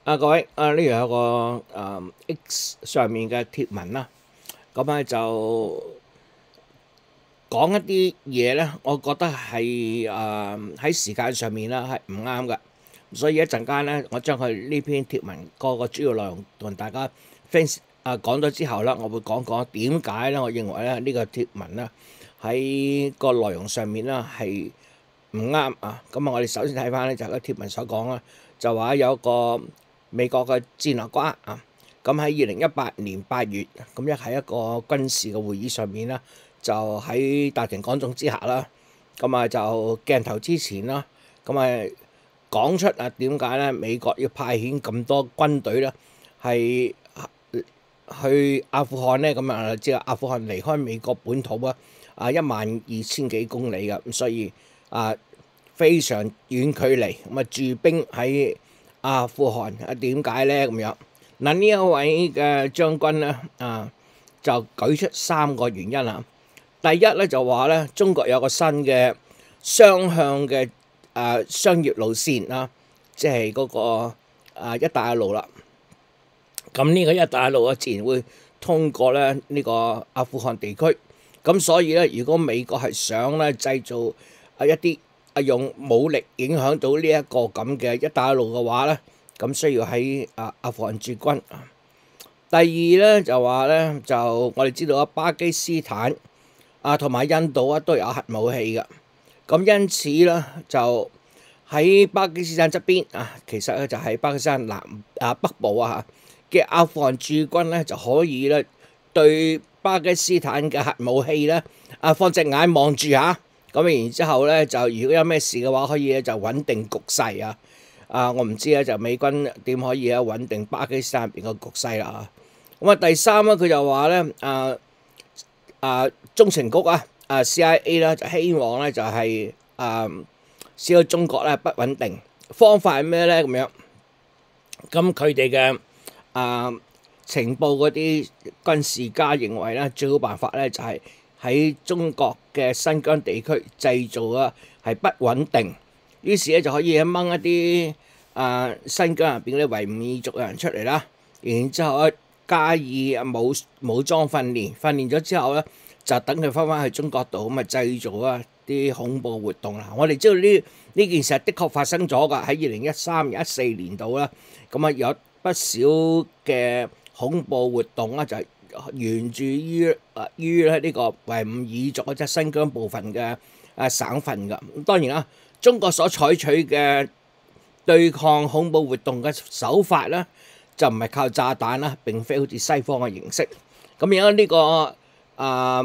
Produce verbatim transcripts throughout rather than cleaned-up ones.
啊，各位，啊呢度有個誒、呃 X 上面嘅貼文啦，咁咧就講一啲嘢咧，我覺得係誒喺時間上面啦係唔啱嘅，所以一陣間咧，我將佢呢篇貼文個個主要內容同大家分啊講咗之後咧，我會講講點解咧，我認為咧呢個貼文咧喺個內容上面咧係唔啱啊。咁啊，我哋首先睇翻咧就係個貼文所講啦，就話有個美國嘅戰略家啊，咁喺二零一八年八月，咁一喺一個軍事嘅會議上面啦，就喺大庭廣眾之下啦，咁啊就鏡頭之前啦，咁啊講出啊點解咧美國要派遣咁多軍隊咧係去阿富汗咧，咁啊即係阿富汗離開美國本土啊啊一萬二千幾公里嘅，咁所以啊非常遠距離，咁啊駐兵喺阿富汗啊，點解咧咁樣？嗱呢一位嘅將軍咧啊，就舉出三個原因啊。第一咧就話咧，中國有個新嘅雙向嘅誒商業路線啦，即係嗰個啊一帶一路啦。咁呢個一帶一路啊，自然會通過咧呢個阿富汗地區。咁所以咧，如果美國係想咧製造啊一啲啊用武力影響到呢一個咁嘅一帶一路嘅話咧，咁需要喺啊阿富汗駐軍。第二咧就話咧，就我哋知道啊，巴基斯坦啊同埋印度啊都有核武器嘅，咁因此咧就喺巴基斯坦側邊啊，其實咧就喺巴基斯坦南啊北部啊嘅阿富汗駐軍咧就可以咧對巴基斯坦嘅核武器咧啊放隻眼望住嚇。咁然之後咧，就如果有咩事嘅話，可以咧就穩定局勢啊！啊，我唔知咧，就美軍點可以啊穩定巴基斯坦入邊個局勢啦？咁啊，第三咧，佢就話咧，啊啊中情局啊，啊 C I A 啦，就希望咧就係、是、啊使到中國咧不穩定，方法係咩咧？咁樣，咁佢哋嘅啊情報嗰啲軍事家認為咧，最好辦法咧就係、是。喺中國嘅新疆地區製造啊係不穩定，於是咧就可以掹一啲啊新疆入邊啲維吾爾族嘅人出嚟啦，然之後咧加以武武裝訓練，訓練咗之後咧就等佢翻返去中國度咁啊製造啊啲恐怖活動啦。我哋知道呢呢件事係的確發生咗㗎，喺二零一三、一四年度啦，咁啊有不少嘅恐怖活動啦就係。源自於啊於咧呢個維吾爾族即係新疆部分嘅啊省份㗎。咁當然啦，中國所採取嘅對抗恐怖活動嘅手法咧，就唔係靠炸彈啦，並非好似西方嘅形式。咁而家呢個啊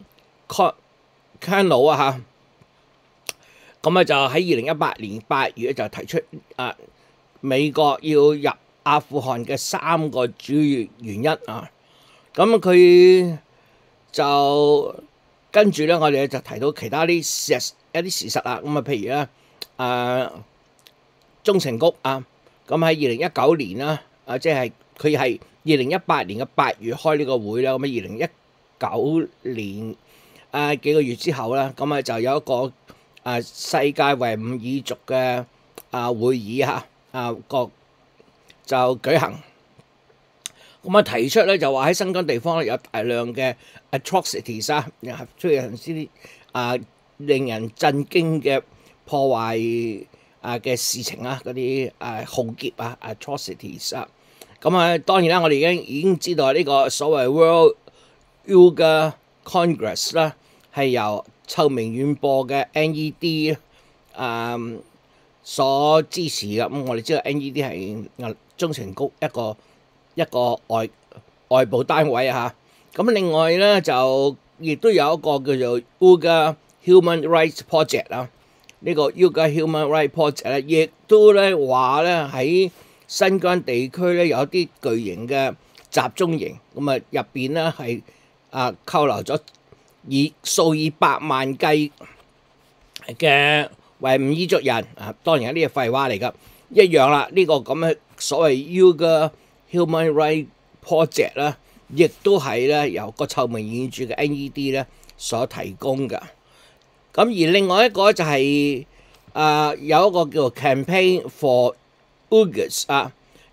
Colonel 啊嚇，咁啊就喺二零一八年八月就提出啊美國要入阿富汗嘅三個主要原因啊。咁佢就跟住咧，我哋就提到其他啲事實一啲事實啦。咁啊，譬如咧，誒中情局啊，咁喺二零一九年啦，啊即係佢係二零一八年嘅八月開呢個會啦。咁啊，二零一九年啊幾個月之後咧，咁啊就有一個啊世界維吾爾族嘅啊會議嚇啊個就舉行。咁啊提出咧就話喺新疆地方咧有大量嘅 atrocities 啊，出現啲啊令人震驚嘅破壞啊嘅事情啊，嗰啲啊浩劫啊 atrocities 啊，咁啊當然啦，我哋已經已經知道呢個所謂 World Uyghur Congress 啦，係由臭名遠播嘅 N E D 啊所支持嘅。咁我哋知道 N E D 係中情局一個。一個外外部單位啊，咁另外咧就亦都有一個叫做 Uyghur Human Rights Project 啊，呢個 Uyghur Human Rights Project 咧，亦都咧話咧喺新疆地區咧有啲巨型嘅集中營，咁啊入邊咧係啊扣留咗以數以百萬計嘅維吾爾族人啊，當然呢啲係廢話嚟㗎，一樣啦，呢個咁嘅所謂 Uyghur Human Rights Project 咧，亦都係咧由個臭名遠著嘅 N E D 咧所提供嘅。咁而另外一個就係、是、啊、呃、有一個叫做 Campaign for Uyghurs 啊，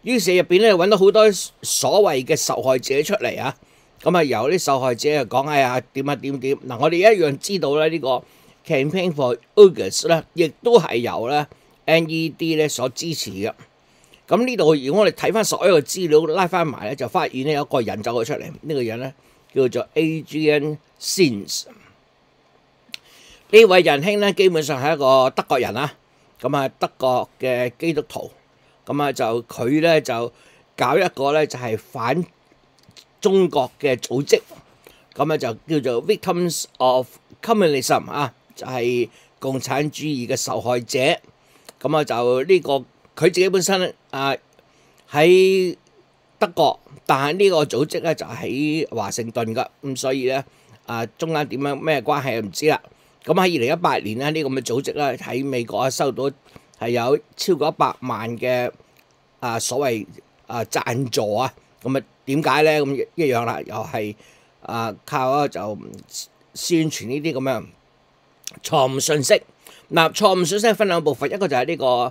於是入邊咧揾到好多所謂嘅受害者出嚟啊！咁啊由啲受害者啊講哎呀點啊點點嗱，我哋一樣知道咧呢個 Campaign for Uyghurs 咧，亦都係由咧 N E D 咧所支持嘅。咁呢度如果我哋睇翻所有嘅資料拉翻埋咧，就發現咧有一個人走咗出嚟，呢、這個人咧叫做 Adrian Zenz。呢位仁兄咧基本上係一個德國人啦，咁啊德國嘅基督徒，咁啊就佢咧就搞一個咧就係反中國嘅組織，咁啊就叫做 Victims of Communism 啊，就係共產主義嘅受害者。咁啊就呢、這個佢自己本身啊喺德國，但係呢個組織咧就喺華盛頓噶，咁所以咧啊中間點樣咩關係唔知啦。咁喺二零一八年咧，呢個咁嘅組織咧喺美國啊收到係有超過一百萬嘅啊所謂啊贊助啊，咁啊點解咧？咁一樣啦，又係啊靠啊就宣傳呢啲咁樣錯誤信息。嗱，錯誤信息分兩部分，一個就係呢個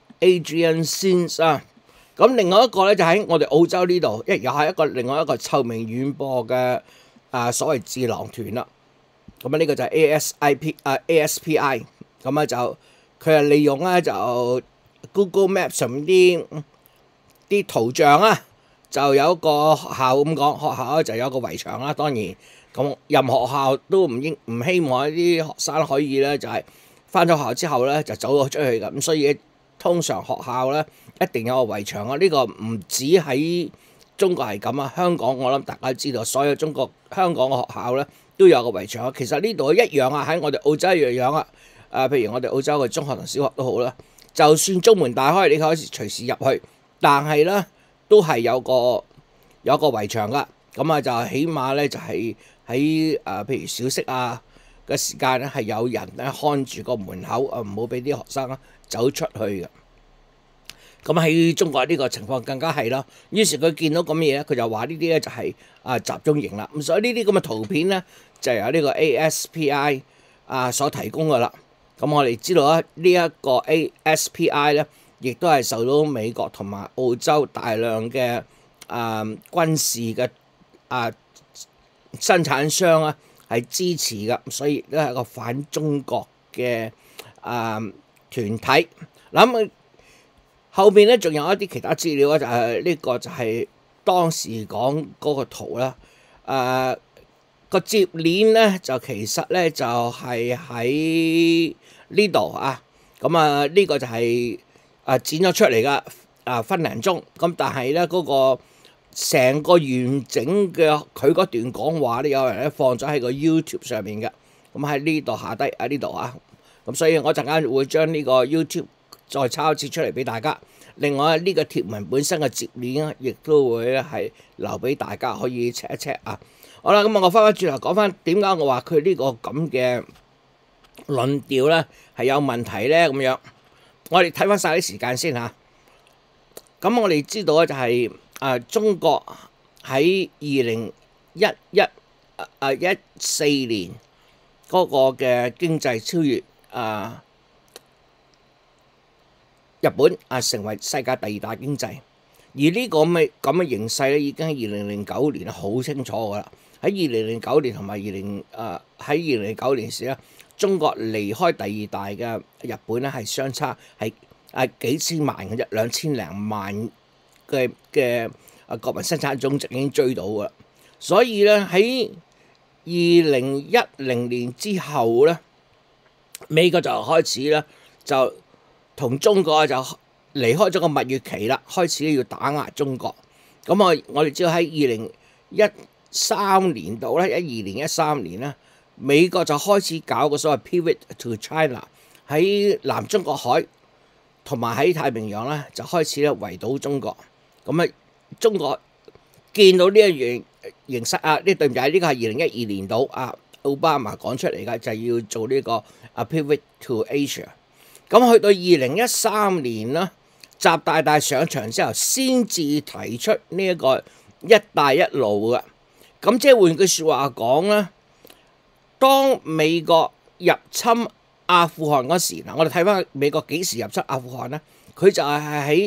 Adrian Zenz 啊，咁另外一個咧就喺我哋澳洲呢度，一又係一個另外一個臭名遠播嘅啊所謂智囊團啦。咁啊呢個就係 A S I P 啊 A S P I， 咁啊就佢係利用咧就 Google Map 上面啲啲圖像啊，就有一個學校咁講，學校咧就有一個圍牆啦。當然咁任何學校都唔應唔希望啲學生可以咧就係返咗學校之後咧就走咗出去㗎，咁所以通常學校咧一定有個圍牆啊。呢個唔止喺中國係咁啊，香港我諗大家知道，所有中國香港嘅學校咧都有個圍牆。其實呢度一樣啊，喺我哋澳洲一樣樣啊。誒，譬如我哋澳洲嘅中學同小學都好啦，就算中門大開，你可以隨時入去，但係咧都係有個有個圍牆噶。咁啊，就起碼咧就係喺誒譬如小息啊嘅時間咧，係有人咧看住個門口啊，唔好俾啲學生啊走出去嘅。咁喺中國呢個情況更加係啦。於是佢見到咁嘢咧，佢就話呢啲咧就係啊集中營啦。咁所以呢啲咁嘅圖片咧，就由呢個 A S P I 啊所提供噶啦。咁我哋知道啊，呢一個 A S P I 咧，亦都係受到美國同埋澳洲大量嘅啊軍事嘅啊生產商啊係支持嘅，所以都係一個反中國嘅啊團體。嗱，後邊咧仲有一啲其他資料啊，就係呢個就係當時講嗰個圖啦。誒個接鏈咧就其實咧就係喺呢度啊。咁啊呢個就係啊剪咗出嚟噶啊分零鐘。咁但係咧嗰個成個完整嘅佢嗰段講話咧，有人咧放咗喺個 YouTube 上面嘅。咁喺呢度下低喺呢度啊。咁所以我陣間會將呢個 YouTube再抄一次出嚟俾大家。另外呢個貼文本身嘅接鏈亦都會係留俾大家可以 check 一 check 啊。好啦，咁啊我翻返轉頭講翻點解我話佢呢個咁嘅論調咧係有問題咧咁樣。我哋睇翻晒啲時間先嚇。咁我哋知道咧就係啊中國喺二零一一啊一四年嗰個嘅經濟超越啊日本啊，成為世界第二大經濟。而呢個咁嘅咁嘅形勢咧，已經喺二零零九年好清楚㗎啦。喺二零零九年同埋二零啊喺二零零九年時咧，中國離開第二大嘅日本咧係相差係啊幾千萬嘅啫，兩千零萬嘅嘅啊國民生產總值已經追到㗎啦。所以咧喺二零一零年之後咧，美國就開始咧就同中國就離開咗個蜜月期啦，開始要打壓中國。咁我我哋知道喺二零一三年度咧，一二年、一三年咧，美國就開始搞個所謂 Pivot to China， 喺南中國海同埋喺太平洋咧就開始咧圍堵中國。咁啊，中國見到呢一樣形勢啊，呢對唔住，呢個係二零一二年度啊，奧巴馬講出嚟嘅就係要做呢個啊 Pivot to Asia。咁去到二零一三年啦，習大大上場之後，先至提出呢一個一帶一路嘅。咁即係換句説話講咧，當美國入侵阿富汗嗰時，嗱我哋睇翻美國幾時入侵阿富汗咧？佢就係喺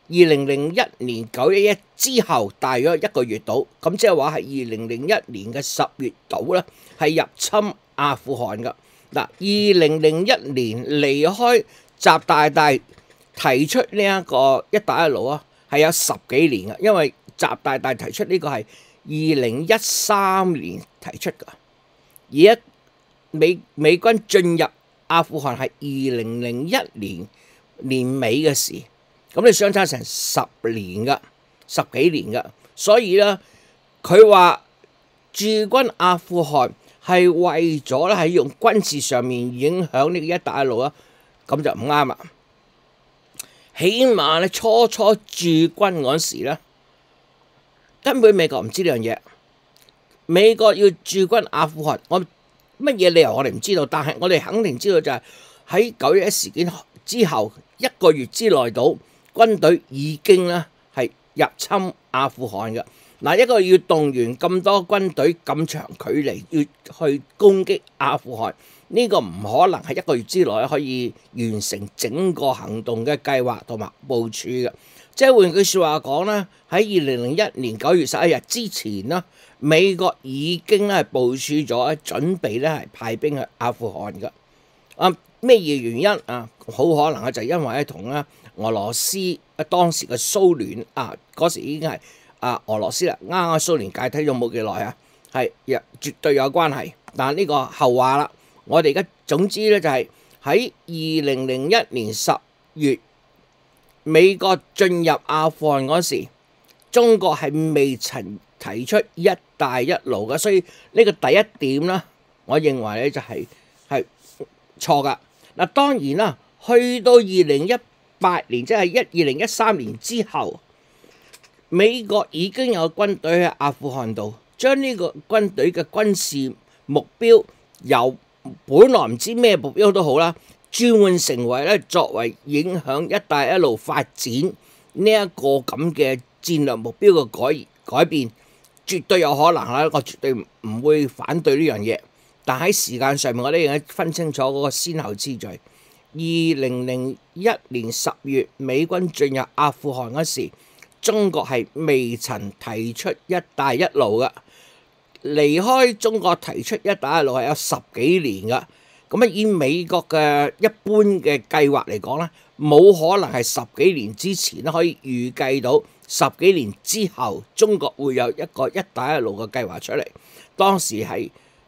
零零一年九一一之後大約一個月到，咁即係話係二零零一年嘅十月到啦，係入侵阿富汗噶。嗱，二零零一年離開習大大提出呢一個一帶一路啊，係有十幾年噶，因為習大大提出呢個係二零一三年提出噶，而家美美軍進入阿富汗係二零零一年年尾嘅事，咁你相差成十年噶，十幾年噶，所以咧佢話駐軍阿富汗係為咗咧喺用軍事上面影響呢個一帶一路啊，咁就唔啱啦。起碼咧初初駐軍嗰時咧，根本美國唔知呢樣嘢。美國要駐軍阿富汗，我乜嘢理由我哋唔知道，但係我哋肯定知道就係喺九一一事件之後一個月之內到，軍隊已經咧係入侵阿富汗嘅。嗱，一個要動員咁多軍隊咁長距離要去攻擊阿富汗，呢個唔可能係一個月之內可以完成整個行動嘅計劃同埋部署嘅。即係換句説話講咧，喺二零零一年九月十一日之前啦，美國已經咧係部署咗準備咧係派兵去阿富汗嘅。啊，咩嘢原因啊？好可能啊，就係因為咧同咧俄羅斯啊當時嘅蘇聯啊嗰時已經係。啊，俄羅斯啦，啱啱蘇聯解體咗冇幾耐啊，係亦絕對有關係。但係呢個後話啦，我哋而家總之咧就係喺二零零一年十月，美國進入阿富汗嗰時，中國係未曾提出一帶一路嘅，所以呢個第一點啦，我認為咧就係係錯噶。嗱，當然啦，去到二零一八年，即係一二零一三年之後。美國已經有軍隊喺阿富汗度，將呢個軍隊嘅軍事目標由本來唔知咩目標都好啦，轉換成為咧作為影響一帶一路發展呢一個咁嘅戰略目標嘅改改變，絕對有可能啦，我絕對唔會反對呢樣嘢。但喺時間上面，我哋應該分清楚嗰個先後次序。二零零一年十月，美軍進入阿富汗嗰時，中國係未曾提出一帶一路嘅，離開中國提出一帶一路係有十幾年嘅。咁啊，以美國嘅一般嘅計劃嚟講咧，冇可能係十幾年之前咧可以預計到十幾年之後中國會有一個一帶一路嘅計劃出嚟。當時係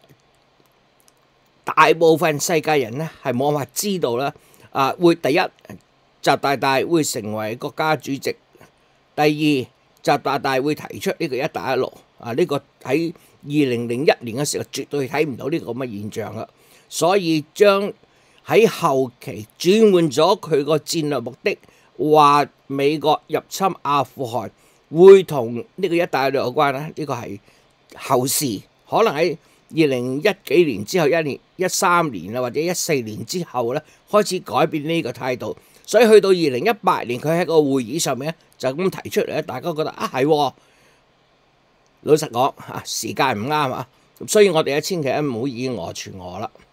大部分世界人咧係冇辦法知道啦，啊會第一習大大會成為國家主席。第二，習大大會提出呢個一帶一路啊，呢個喺二零零一年嘅時候絕對睇唔到呢個咁嘅現象啦，所以將喺後期轉換咗佢個戰略目的，話美國入侵阿富汗會同呢個一帶一路有關咧，呢個係後事，可能喺二零一幾年之後，一年一三年啊或者一四年之後咧開始改變呢個態度。所以去到二零一八年，佢喺個會議上面咧就咁提出嚟咧，大家覺得啊係，老實講嚇時間唔啱啊，所以我哋咧千祈唔好以訛傳訛啦。